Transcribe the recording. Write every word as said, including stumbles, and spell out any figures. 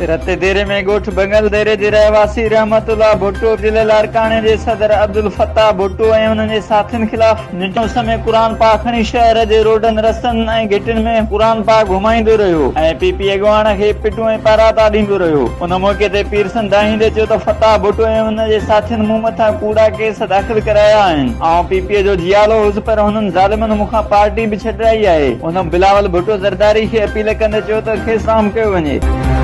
रते देरे में ॻोठ बंगल देरे जे रहवासी रहमतुल्लाह भुट्टो ज़िले लारकाणे जे सदर अब्दुल फताह भुट्टो ऐं उन्हनि जे साथियुनि ख़िलाफ़ निजो समय क़ुर पाक खणी शहर जे रोडनि रस्तनि ऐं गिटियुनि में क़ुर पाक घुमाईंदो रहियो ऐं पीपी अॻवान खे पिटूं ऐं पाराता ॾींदो रहियो। उन मौके ते पीर संदाहींदे चयो त फताह भुट्टो ऐं उन जे साथियुनि मूं मथां कूड़ा केस दाख़िल कराया आहिनि। आउं पीपीअ जो जियालो हुउसि पर हुननि ज़ालिमनि मूंखां पार्टी बि छॾाई आहे। उन बिलावल भुट्टो ज़रदारी खे अपील कंदे चयो त खेसि राम कयो वञे।